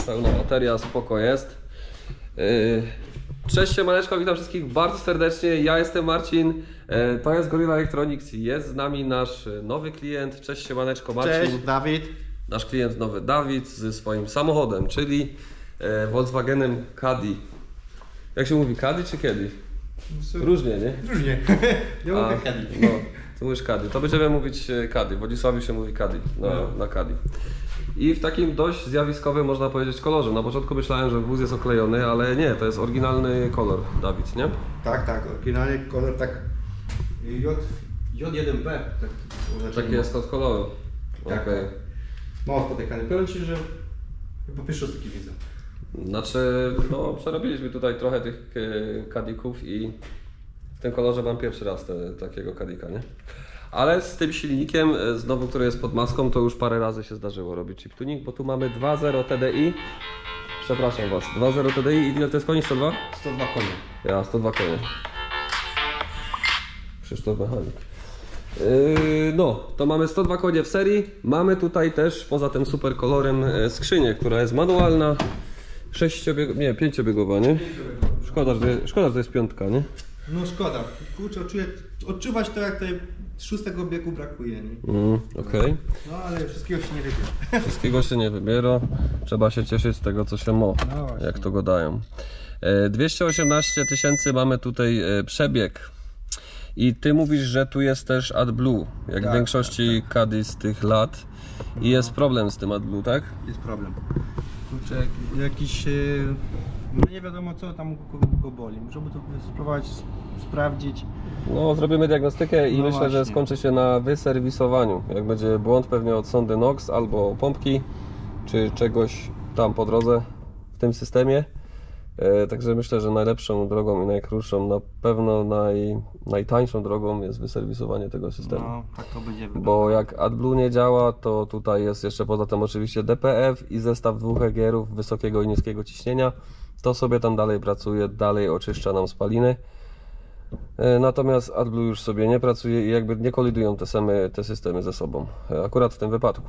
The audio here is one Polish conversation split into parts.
pełna bateria, spoko jest. Cześć siemaneczko, witam wszystkich bardzo serdecznie, ja jestem Marcin, to jest Gorilla Electronics i jest z nami nasz nowy klient. Cześć siemaneczko Marcin. Cześć Dawid. Nasz klient nowy Dawid ze swoim samochodem, czyli Volkswagenem Caddy. Jak się mówi, Caddy czy Caddy? Różnie, nie? Różnie. Ja mówię Caddy. No, ty mówisz Caddy, to będziemy mówić Caddy. W Wodzisławiu się mówi Caddy, na Caddy. I w takim dość zjawiskowym, można powiedzieć, kolorze. Na początku myślałem, że wóz jest oklejony, ale nie, to jest oryginalny kolor, Dawid, nie? Tak, oryginalny kolor, tak J1B. Taki jest kod koloru. Tak, Okay. Mało spotykany. Powiem Ci, że chyba pierwszy raz taki widzę. Znaczy, no przerobiliśmy tutaj trochę tych Caddyków i w tym kolorze mam pierwszy raz takiego Caddyka, nie? Ale z tym silnikiem, znowu, który jest pod maską, to już parę razy się zdarzyło robić chip tuning, bo tu mamy 2.0 TDI. Przepraszam Was, 2.0 TDI i ile to jest koni? 102? 102 konie. Ja, 102 konie. Krzysztof Mechanik. No, to mamy 102 konie w serii. Mamy tutaj też, poza tym super kolorem, skrzynię, która jest manualna. 5-biegowa, nie? Szkoda, że to jest piątka, nie? No szkoda. Kurczę, odczuwać to, jak tej 6 biegu brakuje, nie? Okej. No ale wszystkiego się nie wybiera. Wszystkiego się nie wybiera. Trzeba się cieszyć z tego, co się ma, No jak to gadają. 218 000 mamy tutaj przebieg. I ty mówisz, że tu jest też AdBlue, jak w większości Caddy z tych lat. I jest problem z tym AdBlue, tak? Jest problem. Kurczę, jakiś... No nie wiadomo, co tam go boli. Żeby to spróbować sprawdzić. No, zrobimy diagnostykę i No myślę, że właśnie. skończy się na wyserwisowaniu. Jak będzie błąd, pewnie od sondy NOx albo pompki, czy czegoś tam po drodze w tym systemie. Także myślę, że najlepszą drogą i najkrótszą, na pewno najtańszą drogą jest wyserwisowanie tego systemu. No, tak to będzie Bo jak AdBlue nie działa, to tutaj jest jeszcze poza tym oczywiście DPF i zestaw dwóch EGR-ów wysokiego i niskiego ciśnienia. To sobie tam dalej pracuje, dalej oczyszcza nam spaliny. Natomiast AdBlue już sobie nie pracuje i jakby nie kolidują te systemy ze sobą. Akurat w tym wypadku.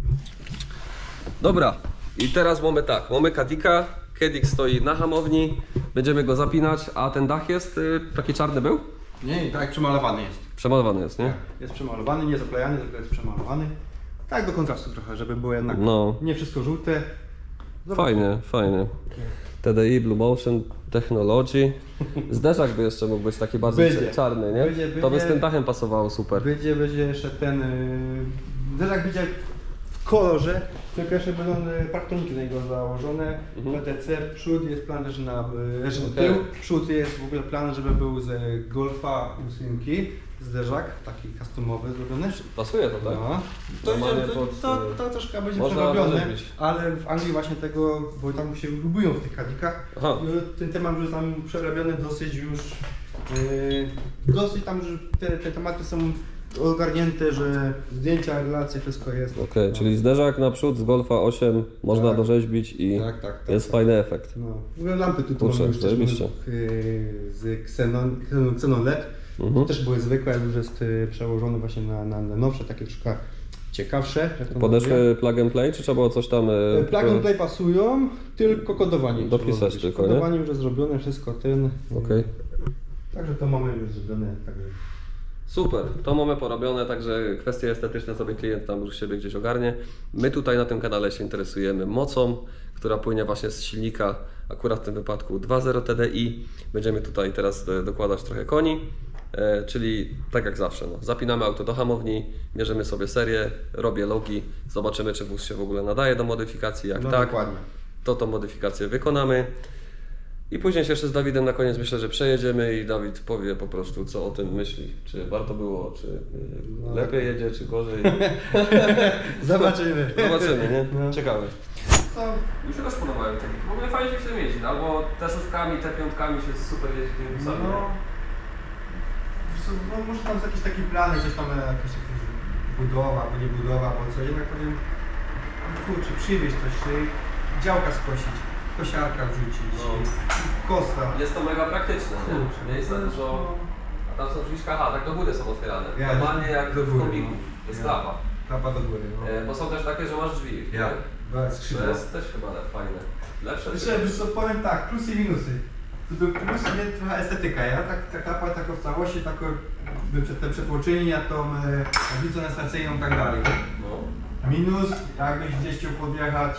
Dobra, i teraz mamy tak, mamy Caddyka. Caddyk stoi na hamowni, będziemy go zapinać, a ten dach jest, taki czarny był? Nie, tak przemalowany jest. Przemalowany jest, nie? Jest przemalowany, nie zaklejany, tylko jest przemalowany. Tak do kontrastu trochę, żeby było jednak nie wszystko żółte. Fajnie, fajnie. TDI, Blue Motion, Technology. Zderzak by jeszcze mógł być taki bardziej czarny, nie? To by z tym dachem pasowało super. Będzie jeszcze ten... Zderzak będzie w kolorze, tylko jeszcze będą parktoniki na niego założone. PTC, przód jest plan, leży na tył. Przód jest w ogóle plan, żeby był z Golfa 8, zderzak, taki customowy zrobiony. Pasuje to, tak? No. To troszkę będzie przerobione, ale w Anglii właśnie tego, bo tam się lubią w tych Caddykach, ten temat już tam przerobiony dosyć już, dosyć tam już te tematy są ogarnięte, że zdjęcia, relacje, wszystko jest. Okej, czyli zderzak naprzód z Golfa 8 można dorzeźbić i jest fajny efekt. No. W ogóle lampy tu mamy już też z Xenon LED. To też były zwykłe, już jest przełożone właśnie na nowsze, takie troszkę ciekawsze. Podeszły plug and play, czy trzeba było coś tam... Plug and play pasują, tylko kodowanie. Dopisać tylko, kodowanie już jest zrobione, wszystko ten. Okej. Także to mamy już zrobione. Także... Super, to mamy porobione, także kwestie estetyczne sobie klient tam już siebie gdzieś ogarnie. My tutaj na tym kanale się interesujemy mocą, która płynie właśnie z silnika, akurat w tym wypadku 2.0 TDI. Będziemy tutaj teraz dokładać trochę koni, czyli tak jak zawsze, zapinamy auto do hamowni, mierzymy sobie serię, robię logi, zobaczymy, czy wóz się w ogóle nadaje do modyfikacji, jak tak, dokładnie. to tą modyfikację wykonamy. I później się jeszcze z Dawidem na koniec myślę, że przejedziemy i Dawid powie po prostu, co o tym myśli. Czy warto było, czy lepiej jedzie, czy gorzej. Zobaczymy. Zobaczymy, nie? Ciekawe. Mi się też podobają takie. W ogóle fajnie się jeździ, albo T6, T5 się super jeździ tymi busami. No, może tam są jakieś takie plany, coś tam jakaś budowa, albo nie budowa, bo co, jednak powiem, kurczę, przywieźć coś, działka skosić. Kosiarka wrzucić, kosta. Jest to mega praktyczne, nie? Miejsca dużo, a tam są drzwiczka, tak do góry są otwierane. Normalnie jak w kombiku, jest klapa. Klapa do góry, Bo są też takie, że masz drzwi. skrzydła. To jest też chyba fajne. Lepsze Jeszcze wiesz co, powiem tak, plusy i minusy. Tu plus mnie trochę estetyka, ja taka w całości, te przetłoczenia, tą tablicą estacyjną i tak dalej. No. Minus, jakbyś gdzieś chciał podjechać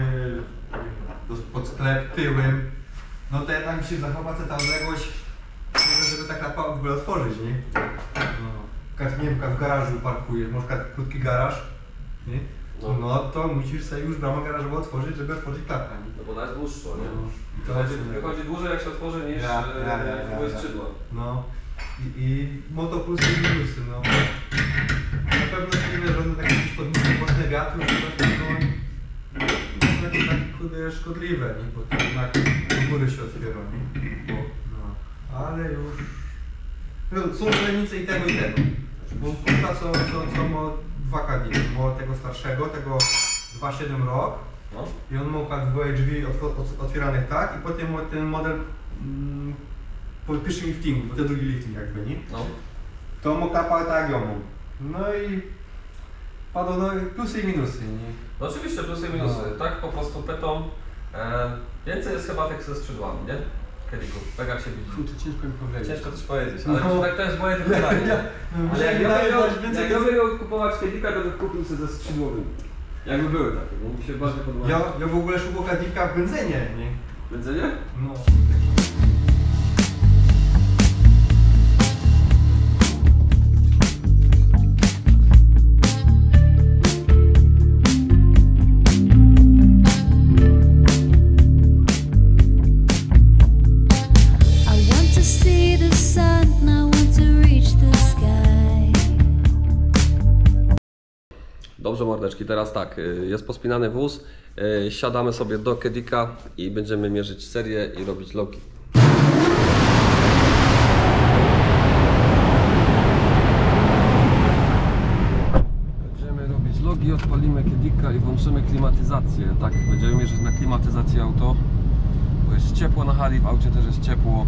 pod sklep tyłem, no to jednak musisz zachować ta odległość, żeby ta klapa w ogóle otworzyć, nie? No. Nie wiem, w garażu parkujesz, masz krótki garaż, nie? No to musisz sobie już bramę garażową otworzyć, żeby otworzyć klapę, nie? No bo ona jest dłuższa, nie? No. Wychodzi dłużej jak się otworzy niż twoje skrzydła. No i moto plusy i minusy, no. Na pewno nie że one takie podmuchne wiatru, że to takie kurde szkodliwe, nie? Bo to jednak do góry się otwiera, nie? No. Ale już... No, są granice i tego. Bo kuta co ma 2 kadiny, ma tego starszego, tego 2.7 rok. No. I on ma dwoje drzwi otwieranych tak i potem ma ten model po pierwszym liftingu, bo to drugi lifting jakby, nie? No. To ma klapa tak jak ją mam. No i padło no, plusy i minusy, nie? No oczywiście plusy i minusy, tak po prostu petą. Więcej jest chyba tych ze skrzydłami, nie? Kedików, tak jak się widzi. Kurczę, ciężko mi powiedzieć. Ciężko coś powiedzieć, ale tak to jest moje pytanie. Ale jak ja bym miał kupować Kedika, to bym kupił sobie ze skrzydłowym. Jakby były takie, bo mi się bardziej podoba. Ja w ogóle szukam Kedika w benzynie, nie? W benzynie? No. Dobrze mordeczki, teraz tak, jest pospinany wóz, siadamy sobie do Kedika i będziemy mierzyć serię i robić logi. Będziemy robić logi, odpalimy Kedika i włączymy klimatyzację. Tak, będziemy mierzyć na klimatyzację auto, bo jest ciepło na hali, w aucie też jest ciepło.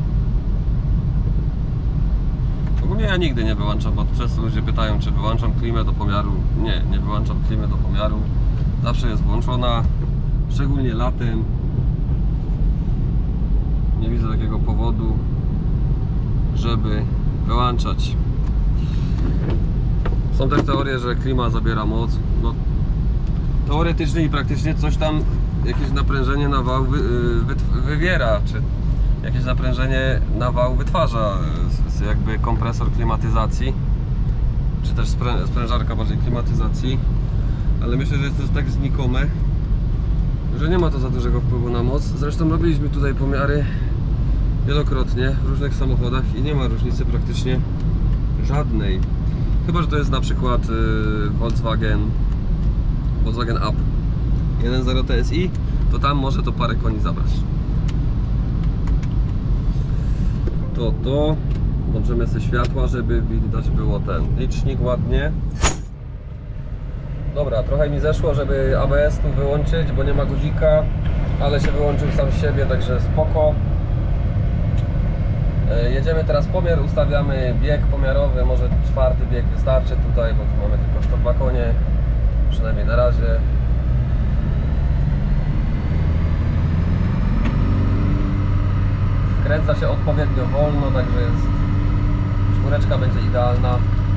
Ogólnie ja nigdy nie wyłączam, bo często ludzie pytają, czy wyłączam klimę do pomiaru. Nie wyłączam klimy do pomiaru. Zawsze jest włączona, szczególnie latem. Nie widzę takiego powodu, żeby wyłączać. Są też teorie, że klima zabiera moc. No, teoretycznie i praktycznie coś tam, jakieś naprężenie na wał wywiera, czy jakieś naprężenie na wał wytwarza jakby kompresor klimatyzacji, czy też sprężarka bardziej klimatyzacji, ale myślę, że jest to tak znikome, że nie ma to za dużego wpływu na moc. Zresztą robiliśmy tutaj pomiary wielokrotnie w różnych samochodach i nie ma różnicy praktycznie żadnej. Chyba że to jest na przykład Volkswagen Up 1.0 TSI, to tam może to parę koni zabrać. To włączymy sobie światła, żeby widać było ten licznik ładnie. Dobra, trochę mi zeszło, żeby ABS tu wyłączyć, bo nie ma guzika, ale się wyłączył sam z siebie, także spoko. Jedziemy teraz pomiar, ustawiamy bieg pomiarowy, może 4. bieg wystarczy tutaj, bo tu mamy tylko 102 konie, przynajmniej na razie. Kręca się odpowiednio wolno, także jest, 4 będzie idealna.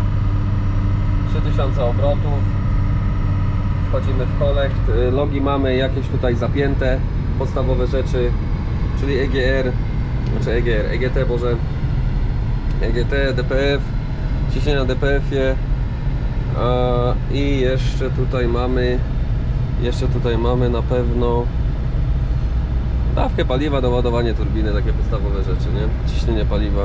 3000 obrotów. Wchodzimy w kolekt. Logi mamy jakieś tutaj zapięte, podstawowe rzeczy, czyli EGT, EGT, DPF, ciśnienie na DPF-ie i jeszcze tutaj mamy na pewno dawkę paliwa, doładowanie turbiny, takie podstawowe rzeczy, nie? Ciśnienie paliwa.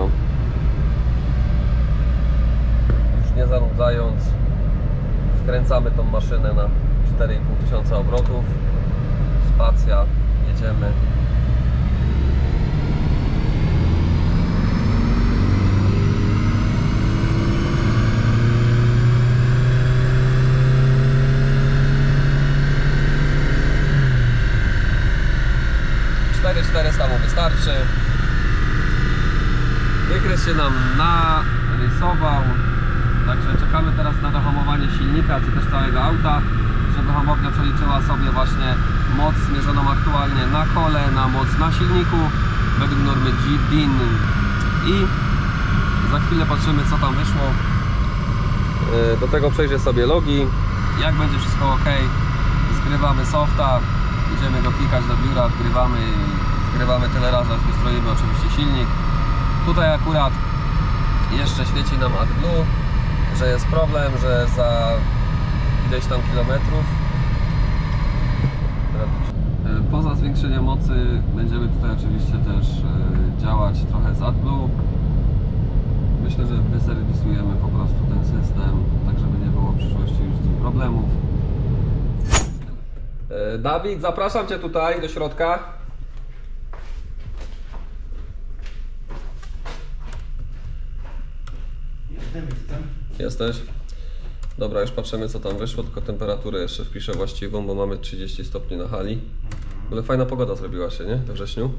Już nie zanudzając, wkręcamy tą maszynę na 4500 obrotów. Spacja, jedziemy. Tam wystarczy. Wykres się nam narysował, także czekamy teraz na dohamowanie silnika, czy też całego auta. żeby hamownia przeliczyła sobie właśnie moc zmierzoną aktualnie na kole, na moc na silniku według normy DIN. I za chwilę patrzymy, co tam wyszło. Do tego przejrzę sobie logi. Jak będzie wszystko ok, zgrywamy softa, idziemy go klikać do biura, wgrywamy tyle razy, aż wystroimy oczywiście silnik. Tutaj akurat jeszcze świeci nam AdBlue, że jest problem, że za ileś tam kilometrów. Poza zwiększeniem mocy będziemy tutaj oczywiście też działać trochę z AdBlue. Myślę, że wyserwisujemy po prostu ten system, tak żeby nie było w przyszłości już z tym problemów. Dawid, zapraszam Cię tutaj do środka. Jestem. Jesteś? Dobra, już patrzymy, co tam wyszło, tylko temperaturę jeszcze wpiszę właściwą, bo mamy 30 stopni na hali. Ale fajna pogoda zrobiła się, nie? We wrześniu.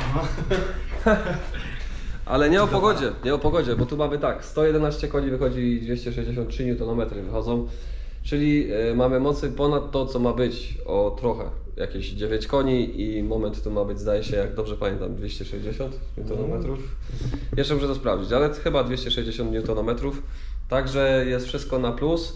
Ale nie o pogodzie, bo tu mamy tak, 111 koni wychodzi, 263 Nm wychodzą, czyli mamy mocy ponad to, co ma być o trochę, jakieś 9 koni i moment tu ma być, zdaje się, jak dobrze pamiętam, 260 Nm. Jeszcze muszę to sprawdzić, ale chyba 260 Nm, także jest wszystko na plus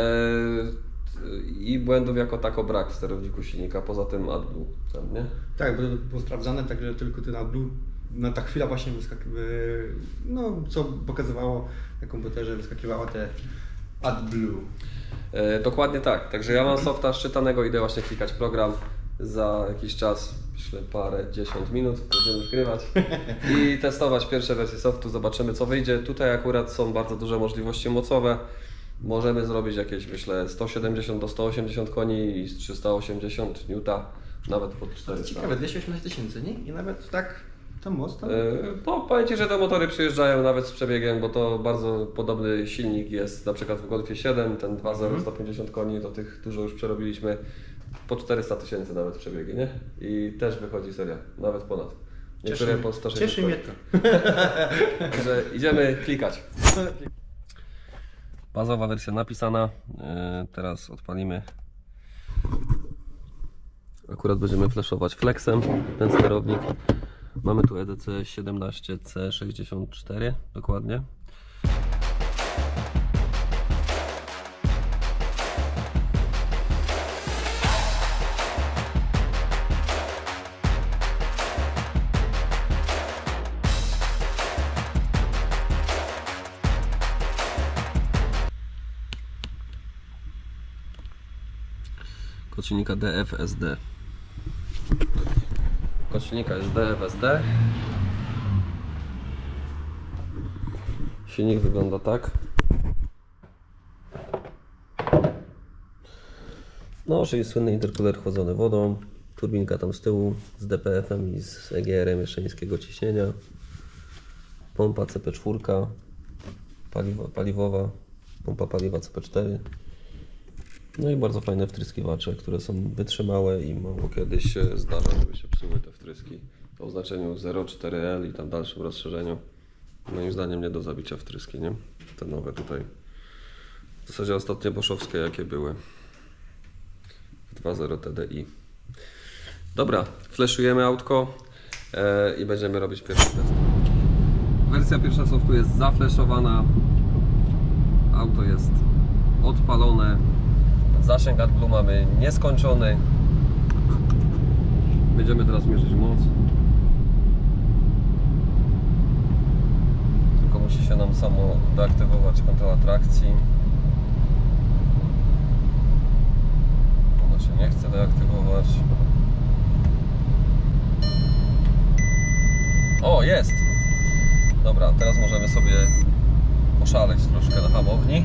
i błędów jako tako brak w sterowniku silnika, poza tym AdBlue, tam, nie? Tak, bo to było sprawdzane, także tylko ten AdBlue na ta chwila właśnie no co pokazywało na komputerze, wyskakiwało te AdBlue. Dokładnie tak, także ja mam softa szczytanego, idę właśnie klikać program, za jakiś czas, myślę parę, 10 minut będziemy wgrywać i testować pierwsze wersje softu, zobaczymy co wyjdzie. Tutaj akurat są bardzo duże możliwości mocowe, możemy zrobić jakieś, myślę, 170 do 180 koni i 380 N, nawet pod 400. Ciekawe, 218 tysięcy, nie? I nawet tak ta moc tam? No, powiem Ci, że te motory przyjeżdżają nawet z przebiegiem, bo to bardzo podobny silnik jest na przykład w Golfie 7, ten 2.0 150 koni, do tych dużo już przerobiliśmy, po 400 tysięcy nawet przebiegi, nie? I też wychodzi seria, nawet ponad. Niektóre po 160. Cieszy mnie to. Także idziemy klikać. Bazowa wersja napisana, teraz odpalimy. Akurat będziemy flashować flexem ten sterownik. Mamy tu EDC 17C64 dokładnie. Kod silnika DFSD. Kod silnika jest DFSD. Silnik wygląda tak. No, czyli słynny intercooler chłodzony wodą. Turbinka tam z tyłu z DPF-em i z EGR-em jeszcze niskiego ciśnienia. Pompa CP4, paliwowa, pompa paliwa CP4. No i bardzo fajne wtryskiwacze, które są wytrzymałe i mało kiedy się zdarza, żeby się psuły te wtryski. O oznaczeniu 0,4L i tam dalszym rozszerzeniu. Moim zdaniem nie do zabicia wtryski, nie? Te nowe tutaj. W zasadzie ostatnie boszowskie jakie były. 2.0 TDI. Dobra, flashujemy autko i będziemy robić pierwszy test. Wersja pierwsza softu jest zaflashowana. Auto jest odpalone. Zasięg AdBlue mamy nieskończony. Będziemy teraz mierzyć moc. Tylko musi się nam samo deaktywować kontrola trakcji. Ona się nie chce deaktywować. O, jest! Dobra, teraz możemy sobie poszaleć troszkę na hamowni.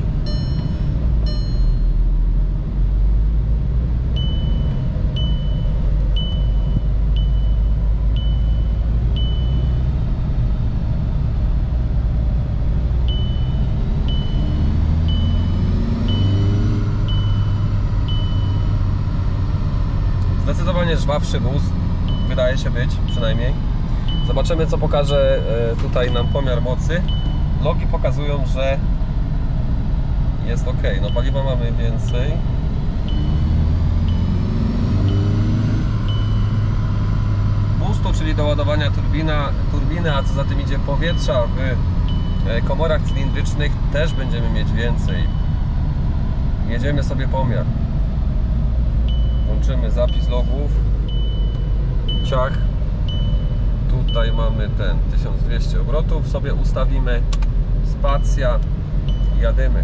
Zdecydowanie żwawszy wóz, wydaje się być, przynajmniej. Zobaczymy, co pokaże tutaj nam pomiar mocy. Logi pokazują, że jest ok. No paliwa mamy więcej. czyli do ładowania turbiny, a co za tym idzie powietrza w komorach cylindrycznych też będziemy mieć więcej. Jedziemy sobie pomiar. Włączymy zapis logów. Ciach. Tutaj mamy ten 1200 obrotów, sobie ustawimy. Spacja. Jadymy.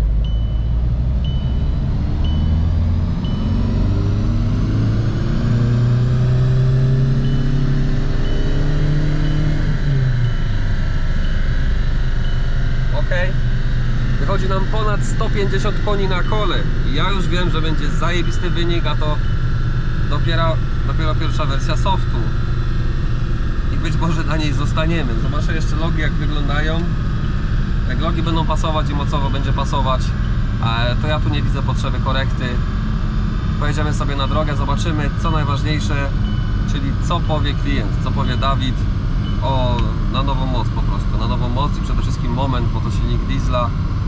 Wychodzi nam ponad 150 koni na kole i ja już wiem, że będzie zajebisty wynik, a to dopiero pierwsza wersja softu i być może na niej zostaniemy. Zobaczę jeszcze logi, jak wyglądają. Jak logi będą pasować i mocowo będzie pasować, to ja tu nie widzę potrzeby korekty. Pojedziemy sobie na drogę, zobaczymy co najważniejsze, czyli co powie klient, co powie Dawid na nową moc po prostu, na nową moc i przede wszystkim moment, bo to silnik diesla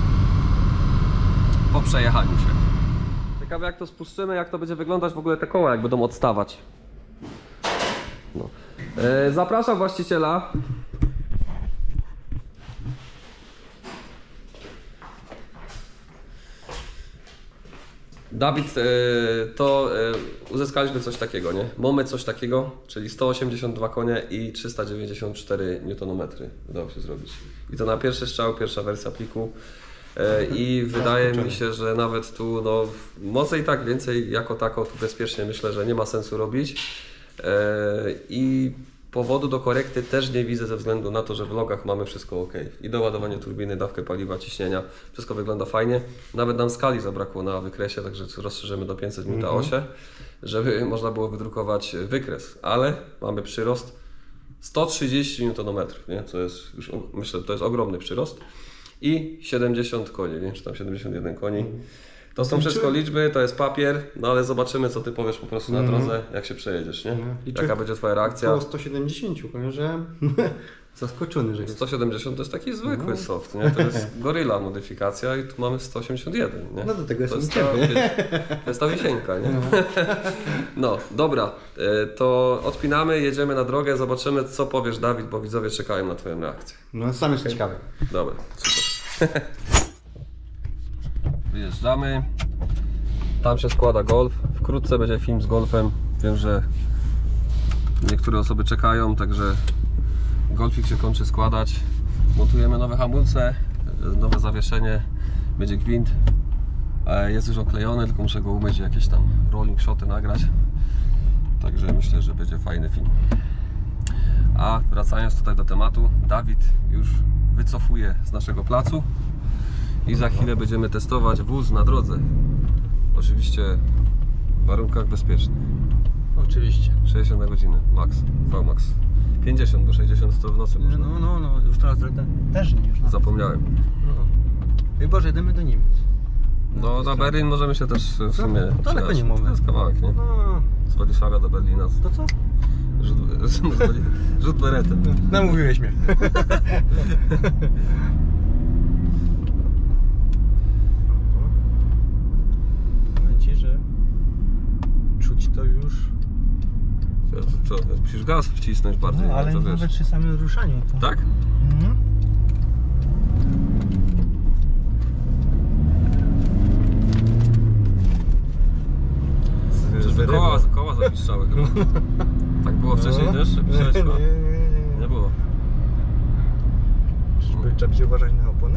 po przejechaniu się. Ciekawe jak to spuszczymy, jak to będzie wyglądać w ogóle te koła, jak będą odstawać. No. Zapraszam właściciela. Dawid, uzyskaliśmy coś takiego, nie? Mamy coś takiego, czyli 182 konie i 394 Nm udało się zrobić. I to na pierwszy strzał, pierwsza wersja pliku. I wydaje mi się, że nawet tu no, mocy i tak więcej jako tako, tu bezpiecznie myślę, że nie ma sensu robić. I powodu do korekty też nie widzę ze względu na to, że w logach mamy wszystko ok. I doładowanie turbiny, dawkę paliwa, ciśnienia, wszystko wygląda fajnie. Nawet nam skali zabrakło na wykresie, także rozszerzymy do 500 minuta osie, żeby można było wydrukować wykres. Ale mamy przyrost 130 Nm, nie? Co jest już, myślę, to jest ogromny przyrost. I 70 koni, nie? Czy tam 71 koni. To są wszystko liczby, to jest papier, no ale zobaczymy co ty powiesz po prostu na drodze, jak się przejedziesz, nie? Jaka będzie twoja reakcja? Około 170, powiem, że zaskoczony, że jest. 170 to jest taki zwykły soft, nie? To jest Gorilla modyfikacja i tu mamy 181, nie? No do tego to jest to jest ta wisienka, nie? No, dobra, to odpinamy, jedziemy na drogę, zobaczymy co powiesz Dawid, bo widzowie czekają na twoją reakcję. No sam jest ciekawy. Dobra, super. Wyjeżdżamy. Tam się składa Golf. Wkrótce będzie film z Golfem. Wiem, że niektóre osoby czekają, także Golfik się kończy składać. Montujemy nowe hamulce, nowe zawieszenie, będzie gwint. Jest już oklejony, tylko muszę go umyć, jakieś tam rolling shoty nagrać. Także myślę, że będzie fajny film. A wracając tutaj do tematu, Dawid już wycofuje z naszego placu i za chwilę będziemy testować wóz na drodze. Oczywiście w warunkach bezpiecznych. Oczywiście. 60 na godzinę, max, VMAX. 50, bo 60 to w nocy można. No, już teraz też nie już. Zapomniałem. No. Chyba, że jedziemy do Niemiec. No na Berlin możemy się też w sumie daleko nie mamy. To jest kawałek, nie? No, Z Władysławia do Berlina. to co? Rzut beretem. Namówiłeś mnie. Powiem ci, że czuć to już. Co? Musisz gaz wcisnąć bardziej, No, ale to wiesz. nawet przy samym ruszaniu. To... Tak? Mhm. Czyżby koła zapiszczały chyba. Tak było wcześniej też? Że pisałeś chyba? Nie było. Czyżby trzeba będzie uważać na opony?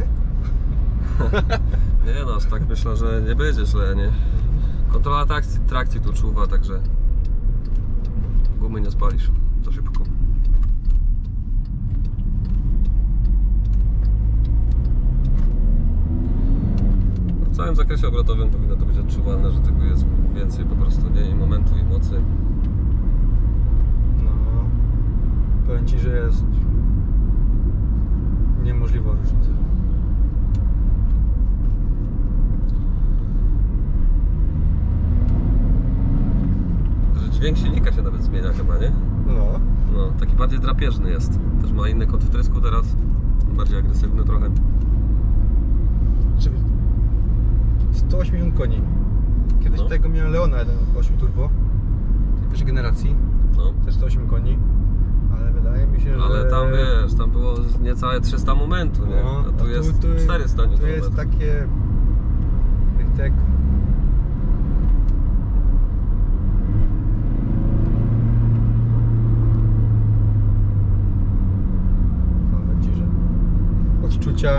Nie no, aż tak myślę, że nie będzie źle, nie? Kontrola trakcji tu czuwa, także gumy nie spalisz za szybko. W całym zakresie obrotowym powinno to być odczuwalne, że tego jest więcej po prostu, nie? I momentu, i mocy. No, powiem ci, że jest niemożliwa różnica. Że dźwięk silnika się nawet zmienia chyba, nie? No. No, taki bardziej drapieżny jest. Też ma inny kąt wtrysku teraz, bardziej agresywny trochę. 180 koni. Kiedyś No. tego miałem Leona 1.8 turbo, pierwszej generacji, No. też 108 koni, Ale wydaje mi się, że... Ale tam wiesz, tam było niecałe 300 momentu, nie? No, A tu jest 400 Tu Nm. jest takie... tak... Powiem ci, że odczucia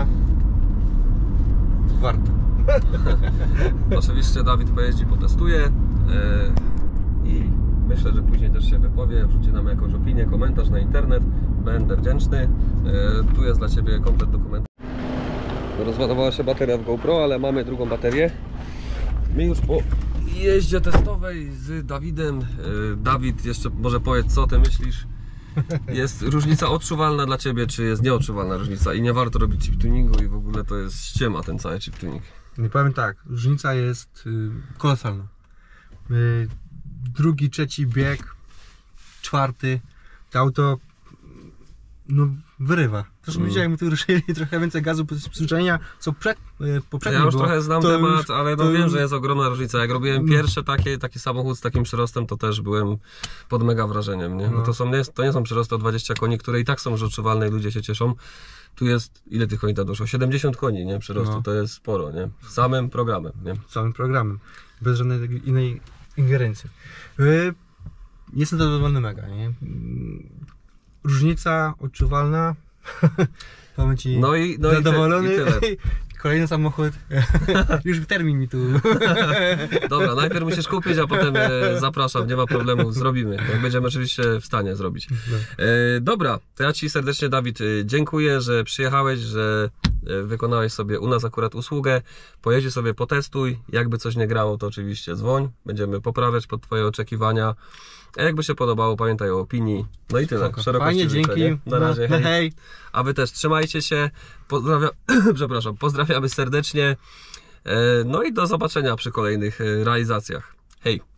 warto. Oczywiście Dawid pojeździ, potestuje i myślę, że później też się wypowie, wrzuci nam jakąś opinię, komentarz na internet. Będę wdzięczny. Tu jest dla Ciebie komplet dokumentu. Rozładowała się bateria w GoPro, ale mamy drugą baterię. My już po jeździe testowej z Dawidem. Dawid, jeszcze może powiedz, co Ty myślisz? Jest różnica odczuwalna dla Ciebie, czy jest nieodczuwalna różnica i nie warto robić chip tuningu i w ogóle to jest ściema ten cały chip tuning? Nie powiem tak, różnica jest kolosalna. Drugi, trzeci bieg, czwarty, to auto no, wyrywa. Też widziałem, tu ruszyli trochę więcej gazu z przyzwyczajenia, co poprzednio Ja już było. trochę znam To temat, już- ale no to wiem, już- że jest ogromna różnica. Jak robiłem pierwszy taki samochód z takim przyrostem, to też byłem pod mega wrażeniem, nie? No No. to nie są przyrosty o 20 koni, które i tak są już odczuwalne i ludzie się cieszą. Tu jest, ile tych koni tam doszło? 70 koni, nie? Przyrostu, No. to jest sporo, nie? Samym programem, nie? Całym programem, bez żadnej innej ingerencji. Jestem zadowolony mega, nie? Różnica odczuwalna. Powiem ci, No i zadowolony. i tyle. Kolejny samochód. Już termin mi tu. Dobra, najpierw musisz kupić, a potem zapraszam, nie ma problemu, zrobimy. Jak będziemy oczywiście w stanie zrobić. Dobra, to ja Ci serdecznie, Dawid, dziękuję, że przyjechałeś, że wykonałeś sobie u nas akurat usługę. Pojeździ sobie, potestuj. Jakby coś nie grało, to oczywiście dzwoń. Będziemy poprawiać pod Twoje oczekiwania. A jakby się podobało, pamiętaj o opinii. No i tyle. Spoko. Szerokości Fajnie, życzę, dzięki. nie? Na razie, No, hej. hej. A Wy też trzymajcie się. Przepraszam, pozdrawiamy serdecznie. No i do zobaczenia przy kolejnych realizacjach. Hej!